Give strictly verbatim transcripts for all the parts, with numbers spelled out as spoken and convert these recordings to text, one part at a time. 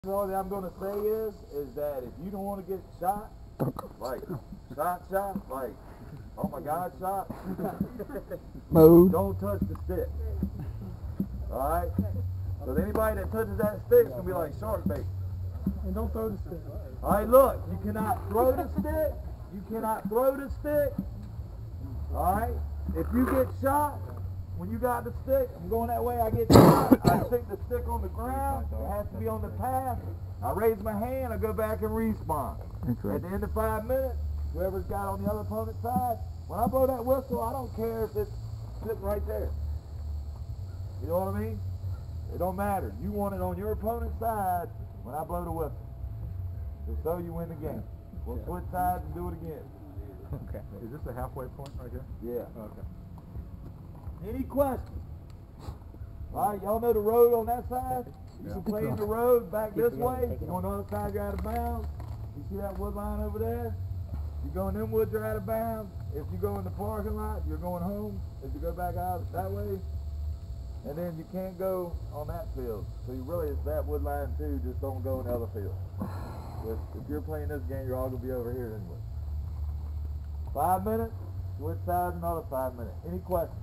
All that I'm going to say is, is that if you don't want to get shot, like, shot, shot, like, oh my God, shot, Mode. don't touch the stick. Alright? So anybody that touches that stick is going to be like shark bait. And don't throw the stick. Alright, look, you cannot throw the stick. You cannot throw the stick. Alright? If you get shot, when you got the stick, I'm going that way, I get shot, I stick the stick on the ground, it has to be on the path, I raise my hand, I go back and respawn. Right. At the end of five minutes, whoever's got on the other opponent's side, when I blow that whistle, I don't care if it's sitting right there. You know what I mean? It don't matter. You want it on your opponent's side when I blow the whistle. Just so you win the game. We'll switch sides and do it again. Okay. Is this the halfway point right here? Yeah. Okay. Any questions? All right, y'all know the road on that side? You can play in the road back this way. You go on the other side, you're out of bounds. You see that wood line over there? You go in them woods, you're out of bounds. If you go in the parking lot, you're going home. If you go back out that way, and then you can't go on that field. So you really, it's that wood line too, just don't go in the other field. If, if you're playing this game, you're all going to be over here anyway. Five minutes, switch sides another five minutes. Any questions?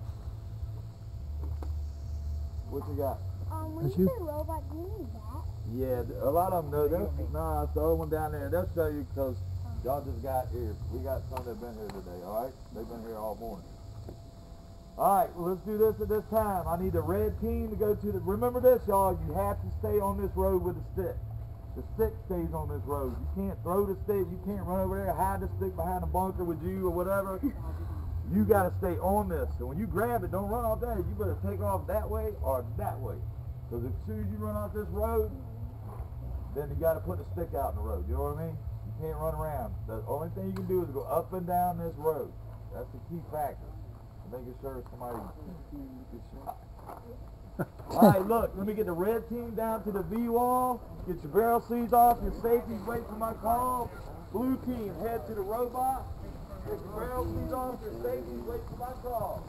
What you got? Um, when you say robot, do you mean that? Yeah, a lot of them know. They'll, nah, it's the other one down there. They'll show you because y'all just got here. We got some that have been here today, all right? They've been here all morning. All right, well, let's do this at this time. I need the red team to go to the... Remember this, y'all. You have to stay on this road with the stick. The stick stays on this road. You can't throw the stick. You can't run over there, hide the stick behind a bunker with you or whatever. You got to stay on this. So when you grab it, don't run off there. You better take off that way or that way. Because as soon as you run off this road, then you got to put the stick out in the road. You know what I mean? You can't run around. The only thing you can do is go up and down this road. That's the key factor. Making sure somebody gets shot. All right, look. Let me get the red team down to the V wall. Get your barrel seats off. Your safeties, wait for my call. Blue team, head to the robot. Get your barrel seats off. Your safeties, wait for my call.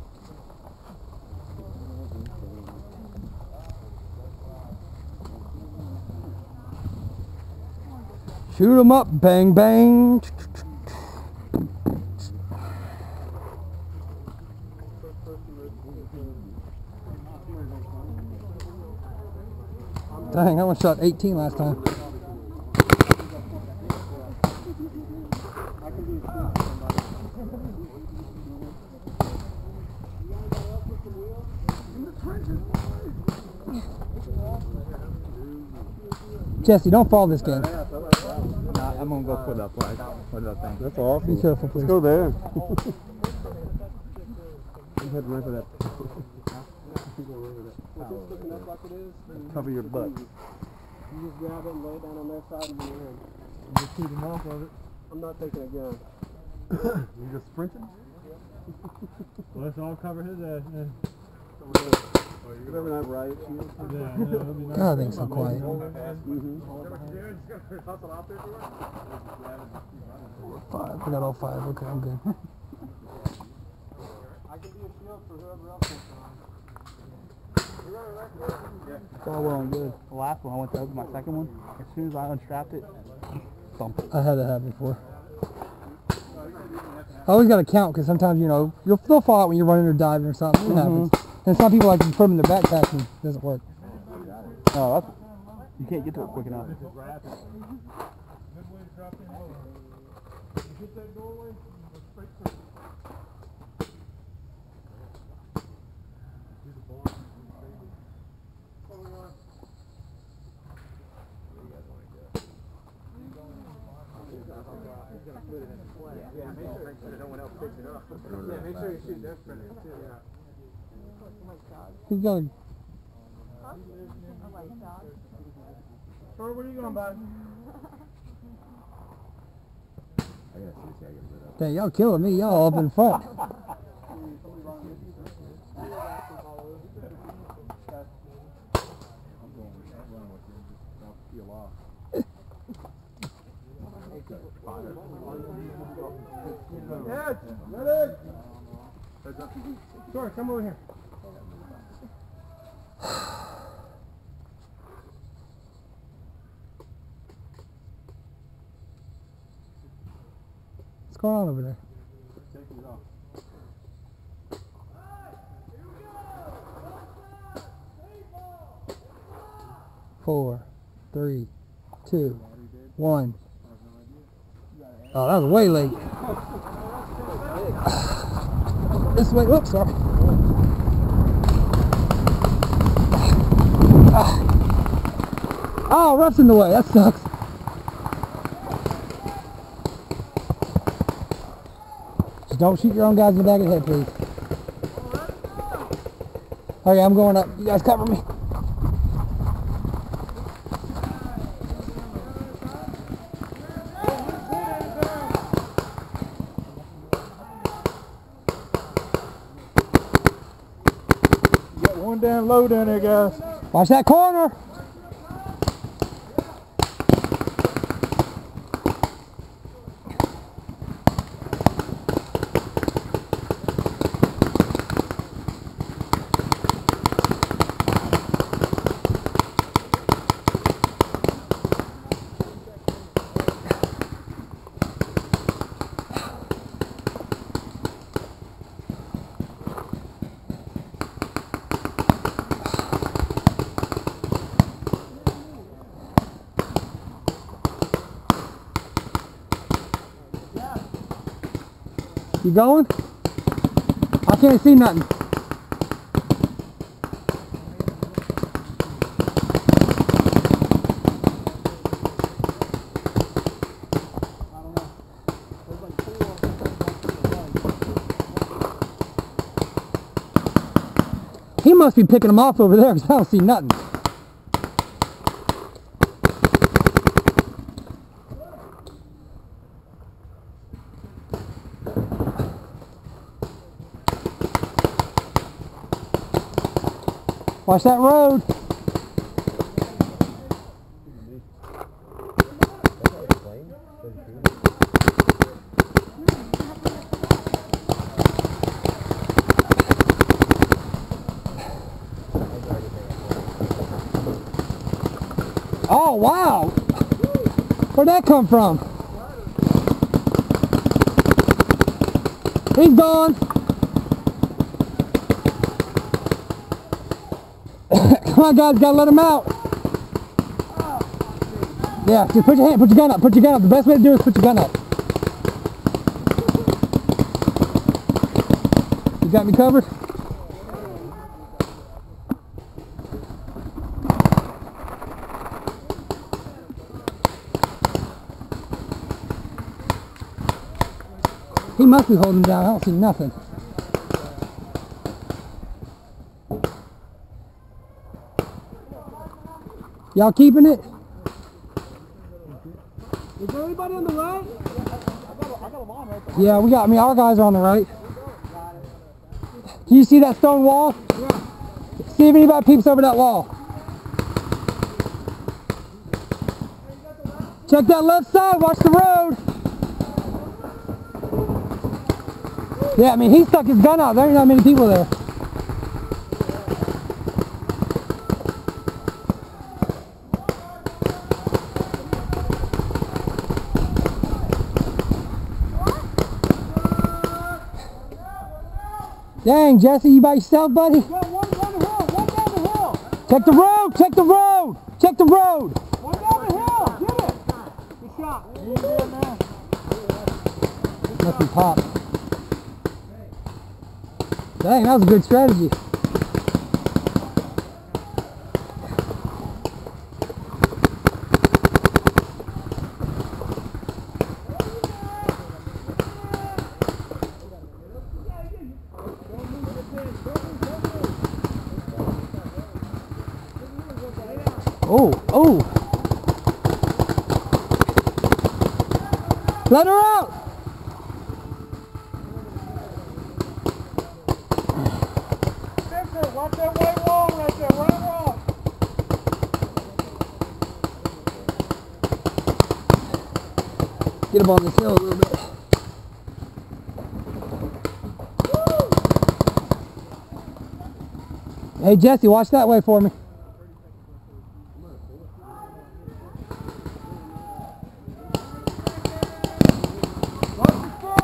Shoot 'em up, bang bang. Dang, I only shot eighteen last time. Jesse, don't fall this game. Nah, I'm gonna go put up like what that thing. That's awesome. Be careful, please. Let's go there. You had to run for that. Looking up like it is, Cover your butt. you just grab it and lay it down on their side and you're in. Just keep them off of it. I'm not taking a gun. You just sprinting? Well, let's all cover his ass then. Whatever that riot shield. Yeah, yeah, that'll be nice. God, I think so quiet. Mm-hmm. Five. I got all five. Okay, I'm good. I can be a shield for whoever else wants to. It's all well and good. The last one, I went to open my second one. As soon as I unstrapped it, thump. I had that happen before. I always got to count because sometimes, you know, you'll, they'll fall out when you're running or diving or something. It Mm-hmm. happens. And some people like to put them in their backpack and it doesn't work. Oh, that's, you can't get to it quick enough. Yeah, make sure no one else picks it up. Yeah, make sure you shoot their friend too, yeah. He's got a... Sir, where are you going, bud? Dang, y'all killing me. Y'all up in front. Ed, Ed. Sure, come over here. What's going on over there? Four, three, two, one. Oh, that was way late. This way. Oops, sorry. Oh, rough's in the way. That sucks. Just don't shoot your own guys in the back of the head, please. Okay, I'm going up. You guys cover me. Got one down low down there, guys. Watch that corner. You going? I can't see nothing. He must be picking them off over there because I don't see nothing. Watch that road. Oh, wow. Where'd that come from? He's gone. Come on, guys, gotta let him out. Yeah, just put your hand, put your gun up, put your gun up. The best way to do it is put your gun up. You got me covered? He must be holding down. I don't see nothing. Y'all keeping it? Is there anybody on the right? I got, I got them on right there. Yeah, we got, I mean, our guys are on the right. Can you see that stone wall? Yeah. See if anybody peeps over that wall. Check that left side, watch the road. Yeah, I mean, he stuck his gun out. There ain't not many people there. Dang, Jesse, you by yourself, buddy? Yeah, one down the hill, one down the hill. Check the road, check the road, check the road. One down the hill, get it. Good shot. You did, man. Must be pop. Dang, that was a good strategy. Oh, oh. Let her out. Victor, watch that white wall right there, right wall. Get up on this hill a little bit. Hey, Jesse, watch that way for me. Watch the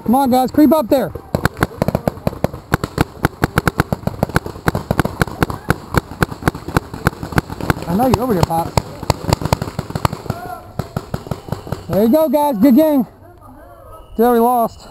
Come on, guys, creep up there. I know you're over there, Pop. There you go, guys. Good game. Still we lost.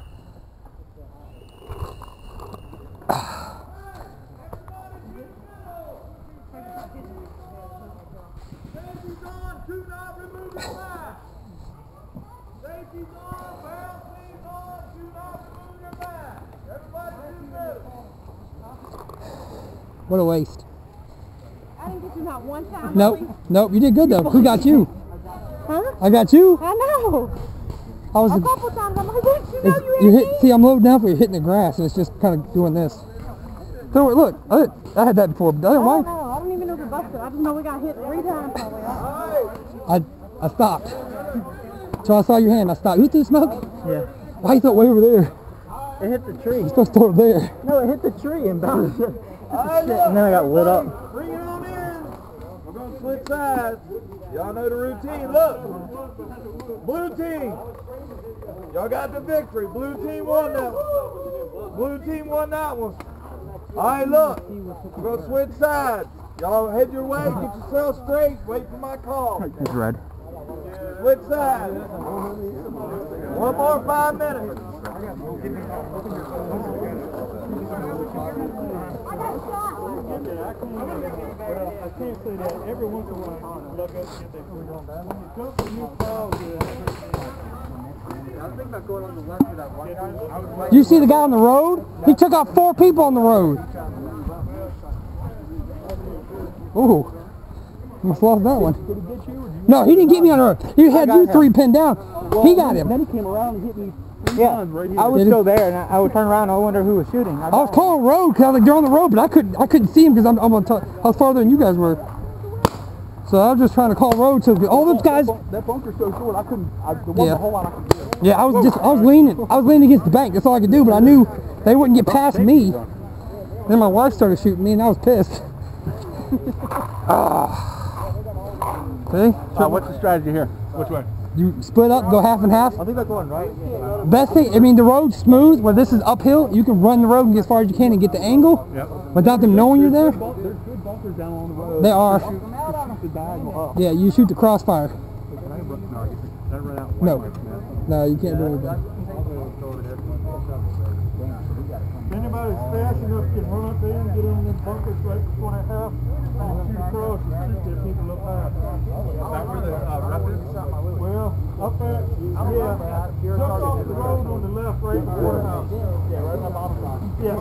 Safety's on, do not remove your mask. Safety's on, barrel clean's on, do not remove your mask. Everybody do this. What a waste. I didn't get you not one time. Nope, nope, you did good though. Who got you? Huh? I got you. I know. I was A couple times I'm like, didn't you know it's, you you hit hit. me? See, I'm loading up, but you're hitting the grass, and it's just kind of doing this. So look, I, I had that before. But I I don't don't mind. know. I don't even know if it busted. I just know we got hit three times probably. I I stopped. So I saw your hand. I stopped. You threw smoke? Yeah. Why you throw it way over there? It hit the tree. You're supposed to throw it there. No, it hit the tree and bounced. And then I got lit up. Bring it on in. We're going to switch sides. Y'all know the routine. Look. Blue team. Y'all got the victory. Blue team won that one. Blue team won that one. All right, look. We're going to switch sides. Y'all head your way. Get yourself straight. Wait for my call. It's red. Switch sides. One more five minutes. I can't say that. Every once in a while, look up and get that free on that. When you come to new calls, I think about going on the left of that one guy. Do you see the guy on the road? He took out four people on the road. Ooh. Almost lost that one. Did he get you? No, he didn't get me on the road. He had you three pinned down. He got him. Then he came around and hit me three Yeah, times right here. I was Did he? still there, and I, I would turn around and I wonder who was shooting. I, I was calling road because I was like, they're on the road, but I couldn't I couldn't see him because I'm, I'm on top, I was farther than you guys were. So I was just trying to call road so all those guys. That bunker's so short, I couldn't. I, there wasn't Yeah. a whole lot I could do. Yeah, I was just I was leaning I was leaning against the bank. That's all I could do. But I knew they wouldn't get past me. Then my wife started shooting me, and I was pissed. Ah. See? Uh, what's the strategy here? Which way? You split up, go half and half. I think that's going right. Best thing, I mean, the road's smooth. Where this is uphill, you can run the road and get as far as you can and get the angle Yep. without them knowing you're there. There's good bunkers down along the road. They are. Shoot, shoot the diagonal up. Yeah, you shoot the crossfire. Can I run- no, I guess I- can I run out? No, no, you can't do anything. If anybody's fast enough can run up there and get in them bunkers right before they have, and shoot across and shoot their people up high. Is that where the uh, rep is? Well, up there, yeah, just off the road on the left, right before the house. Yeah, right on the bottom side. Yes.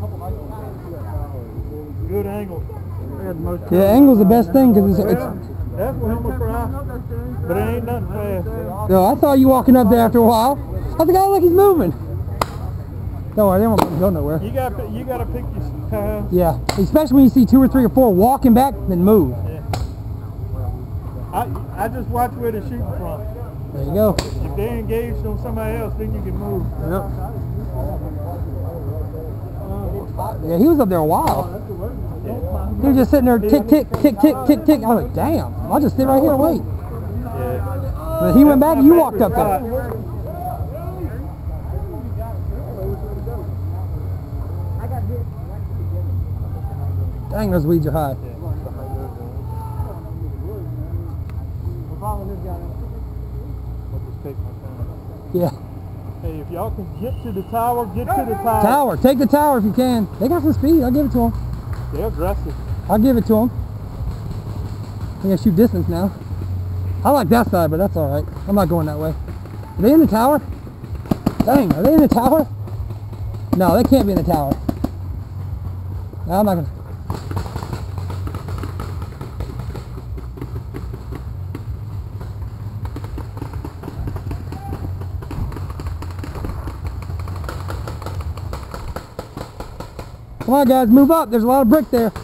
Good angle. Yeah, angle's the best thing because it's, it's. That's what I'm gonna cry. But it ain't nothing fast. Yo, I saw you walking up there after a while. I think I look, he's moving. Don't worry, they won't go nowhere. You gotta, you gotta pick your time. Yeah, especially when you see two or three or four walking back, then move. I, I just watch where they're shooting from. There you go. If they're engaged on somebody else, then you can move. Yep. Yeah, he was up there a while. He was just sitting there, tick, tick, tick, tick, tick, tick. I was like, damn, I'll just sit right here and wait. Yeah. But he went back and you walked up there. Dang, those weeds are high. Yeah. Hey, if y'all can get to the tower, get to the tower. Tower, take the tower if you can. They got some speed, I'll give it to them. They're aggressive. I'll give it to them. They gotta shoot distance now. I like that side, but that's alright. I'm not going that way. Are they in the tower? Dang, are they in the tower? No, they can't be in the tower. No, I'm not gonna. Come on, guys, move up. There's a lot of brick there.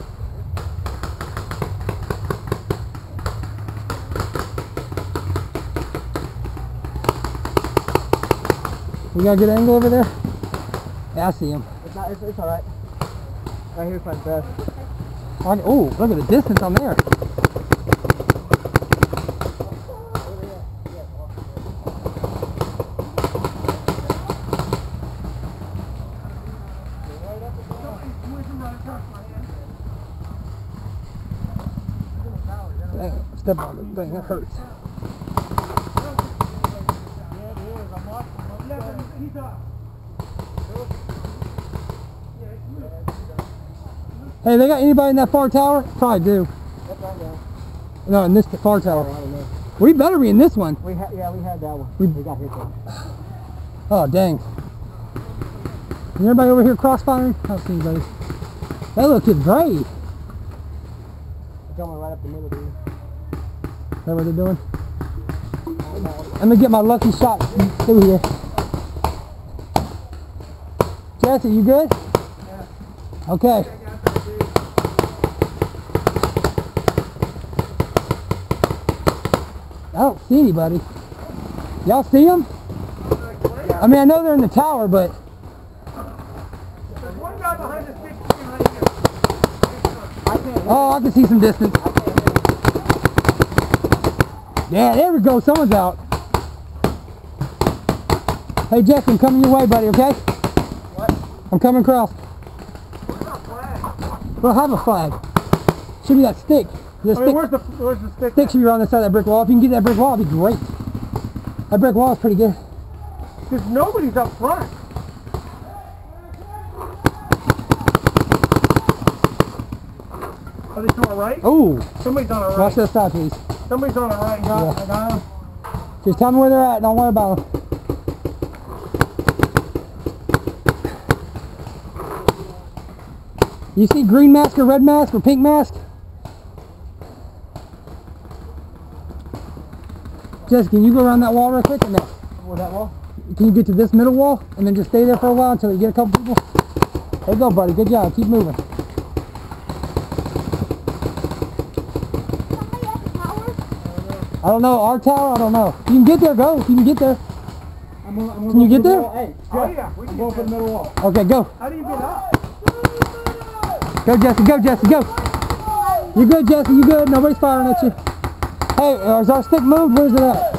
We got a good angle over there? Yeah, I see him. It's, not, it's, it's all right. Right here's my best. Oh, look at the distance on there. Dang, step on this thing, that hurts. Hey, they got anybody in that far tower? Probably do. No, in this far tower. We better be in this one. We had, yeah, we had that one. We, we got hit there. Oh, dang. Is anybody over here crossfiring? I don't see anybody. That little kid's brave. They're coming right up the middle here. Is that what they're doing? I'm gonna get my lucky shot through here. Jesse, you good? Yeah. Okay. I don't see anybody. Y'all see them? I mean, I know they're in the tower, but... There's one guy behind the stick right here. Oh, I can see some distance. Yeah, there we go. Someone's out. Hey, Jesse, I'm coming your way, buddy, okay? What? I'm coming across. Where's our flag? We'll have a flag. Should be that stick. The I stick, mean, where's the, where's the stick? stick should be on the side of that brick wall. If you can get that brick wall, it'd be great. That brick wall is pretty good. Because nobody's up front. Are they to our right? Oh, Somebody's on our right. watch that side, please. Somebody's on our right. Got, Yeah. I got him. Just tell me where they're at. Don't worry about them. You see green mask or red mask or pink mask? Jess, can you go around that wall real quick or no? Where that wall? Can you get to this middle wall and then just stay there for a while until you get a couple people? There you go, buddy. Good job. Keep moving. I don't know. Our tower? I don't know. You can get there. Go. If you can get there. I'm gonna, I'm gonna Can you get there? Hey, Oh, yeah. We I'm can going get for the there. middle wall. Okay, go. How do you get up? Go, Jesse. Go, Jesse. Go. You good, Jesse? You good? Nobody's firing at you. Hey, is our stick moved? Where's it at?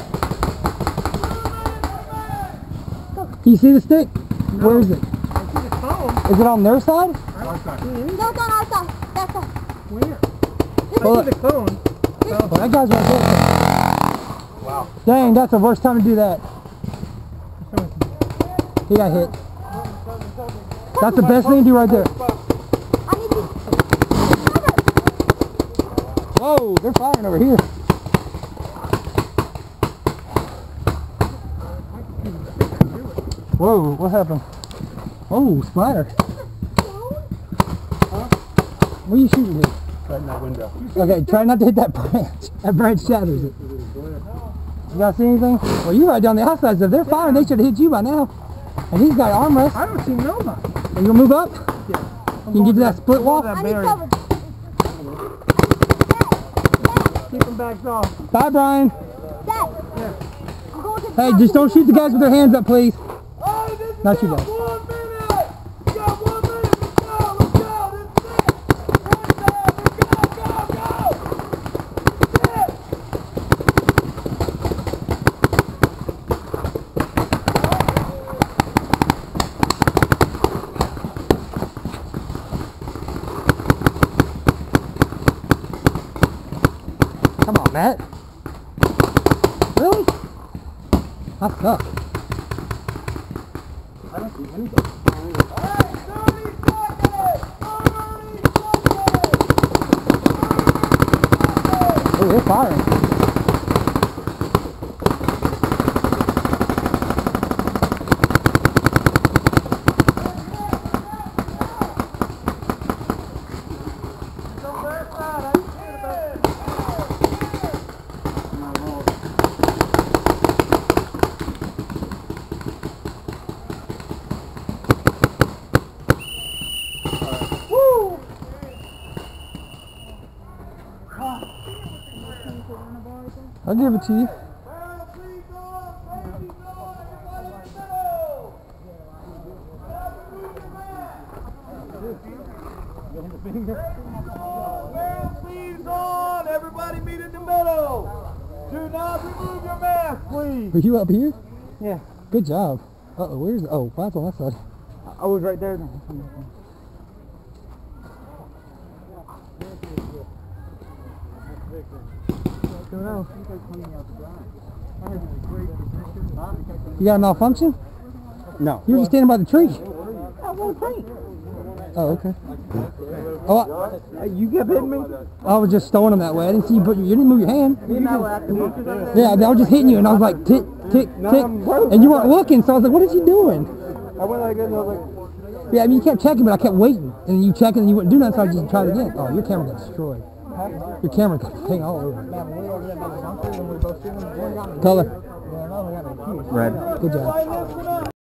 Can you see the stick? Where is it? I see the phone. Is it on their side? No, it's on our side. That side. Where? Well, I see the cone. Well, that guy's right there. Wow. Dang, that's the worst time to do that. He got hit. That's the best thing to do right there. I need you. Whoa, they're firing over here. Whoa, what happened? Oh, splatter. What are you shooting here? Right in that window. Okay, try not to hit that branch. That branch shatters it. You guys see anything? Well, you're right down the outside, so if they're firing, they should have hit you by now. And he's got armrest. I don't see nobody. Are you gonna move up? Yeah. Can you get to that split wall? That I need barrier. cover. Keep them back off. Bye, Brian. Dad. I'm going to the Hey, just don't shoot the guys with their hands up, please. Not you guys. One minute! You got one minute! Let's go! Let's go! Come on, Matt. Really? I suck. I don't see anything. Oh, they're firing. I'll give it to you. Sleeves on! Everybody meet in the middle! Do not remove your mask, please! Are you up here? Yeah. Good job. Uh-oh, where's the... Oh, that's on that side. I was right there. Don't know. You got a malfunction? No. You were just standing by the tree. I want to paint. Oh, okay. Oh, Uh, you kept hitting me? I, I was just throwing them that way. I didn't see you put your, you didn't move your hand. You know what? Yeah, I was just hitting you, and I was like, tick, tick, tick, and you weren't looking, so I was like, what is he doing? I went like this and I was like, Yeah, I mean, you kept checking, but I kept waiting, and then you checking, and you wouldn't do nothing, so I just tried again. Oh, your camera got destroyed. Your camera got paint all over. Color. red. Good job.